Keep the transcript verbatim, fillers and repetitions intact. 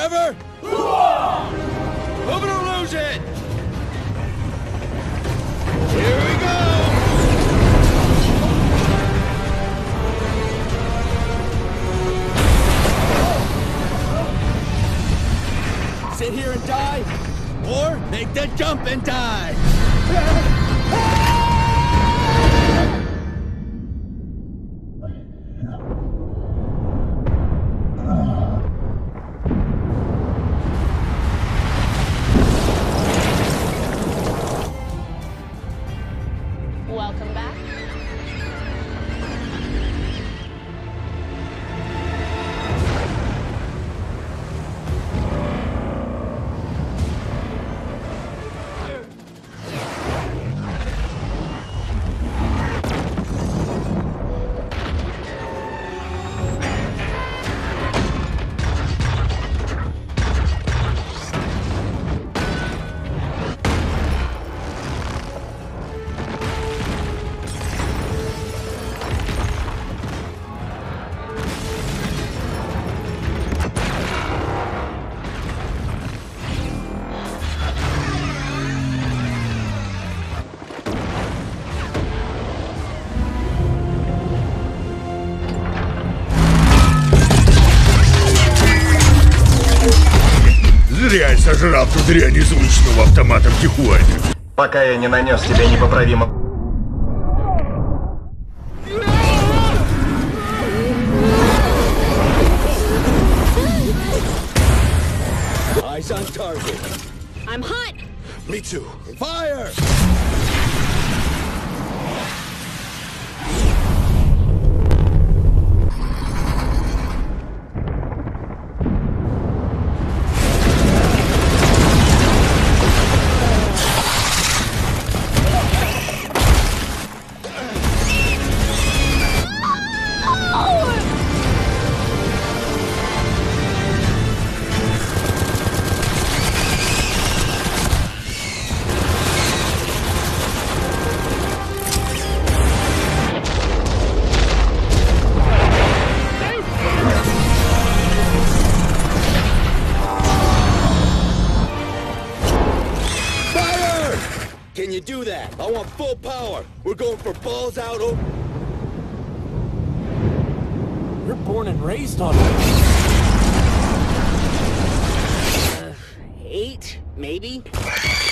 Forever? Move it or lose it! Here we go! Sit here and die, or make the jump and die! Welcome back. Зря я сожрал ту дрянь из уличного автомата втихую. Пока я не нанес тебе непоправимо... Eyes on target. I'm hot. Me too. Fire! Can you do that? I want full power. We're going for balls out over... You're born and raised on it. Uh, eight, maybe?